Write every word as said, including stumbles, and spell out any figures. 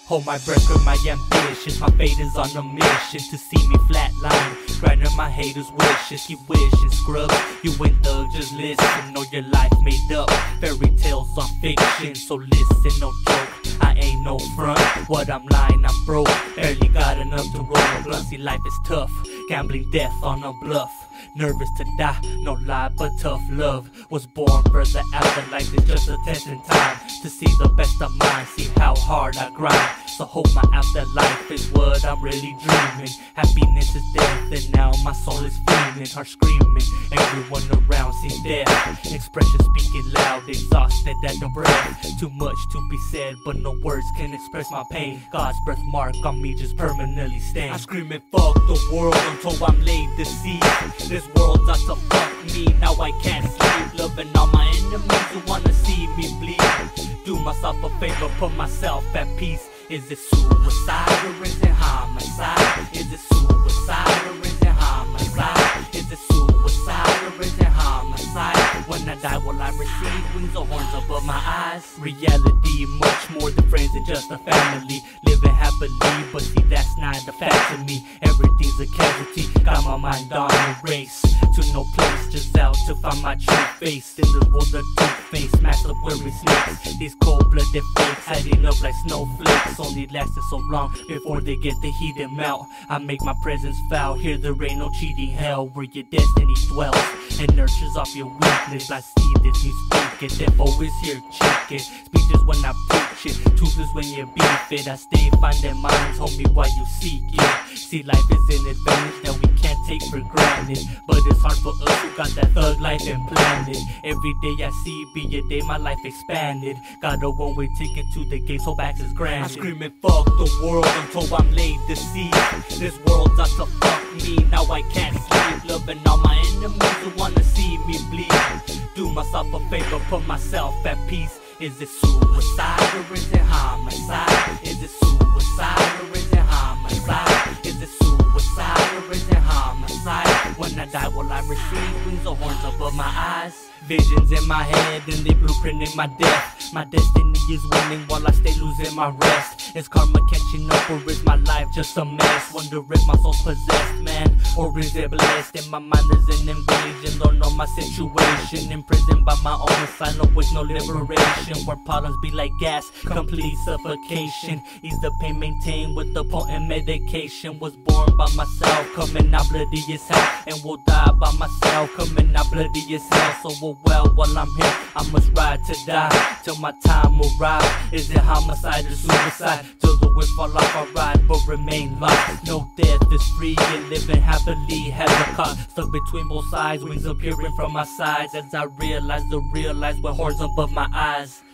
Hold my breath for my ambitions. My fate is on a mission to see me flatline. Grinding my haters' wishes. Keep wishing, scrubs. You ain't thug, just listen. Know your life made up. Fairy tales are fiction, so listen, no joke. I ain't no front. What I'm lying, I'm broke. Barely got enough to roll a blunt. See, life is tough. Gambling death on a bluff. Nervous to die, no lie but tough love. Was born for the afterlife, it's just a test in time to see the best of mine, see how hard I grind. So hope my afterlife is what I'm really dreaming. Happiness is death and now my soul is feeling. Heart screaming, everyone around sees death. Expression speaking loud, exhausted at the breath. Too much to be said but no words can express my pain. God's birthmark on me just permanently stained. I scream and fuck the world until I'm laid to see. This world's out to fuck me, now I can't sleep. Loving all my enemies who wanna see me bleed. Do myself a favor, put myself at peace. Is it suicide or is it homicide? Is it suicide or is it homicide? Is it suicide or is it homicide? When I die will I receive wings or horns above my eyes? Reality much more than friends and just a family. Living happily, but see that's not a fact to me. Everything's a casualty, got my mind on a race to no place, just out to find my true face. In this world of two-face, masked up wearing snakes. These cold-blooded fakes hiding up like snowflakes, only lasted so long before they get the heat and melt. I make my presence foul, here there ain't no cheating hell, where your destiny dwells and nurtures off your weakness. I see this, you speak it, devil is here, check it. Speeches when I preach it, truth is when you beef it. I stay finding minds, homie, while you seek it. See, life is an advantage that we can't take for granted, but it's hard for us who got that thug life implanted. Every day I see be a day my life expanded. Got a one-way ticket to the gates, hope access granted. I scream and fuck the world until I'm laid to see. This world's out to fuck me, now I can't sleep. Loving all my enemies who wanna see me bleed. Do myself a favor, put myself at peace. Is it suicide or is it homicide? Is it suicide or is it homicide? Is it suicide or is it homicide? When I die will I receive wings or horns above my eyes? Visions in my head and they blueprinting my death. My destiny is winning while I stay losing my rest. Is karma catching up or is my life just a mess? Wonder if my soul's possessed, man, or is it blessed? And my mind is an invasion, don't know my situation. Imprisoned by my own asylum with no liberation, where problems be like gas, complete suffocation. Ease the pain, maintain with the potent medication. Was born by myself, coming out bloody as hell, and will die by myself, coming out bloody as hell. So oh well, while I'm here, I must ride to die, till my time will arrive. Is it homicide or suicide? Till the wheels fall off, I ride, but remain lost. No death is free, and living happily has a cost. Stuck between both sides, wings appearing from my sides, as I realize the realize what horns above my eyes.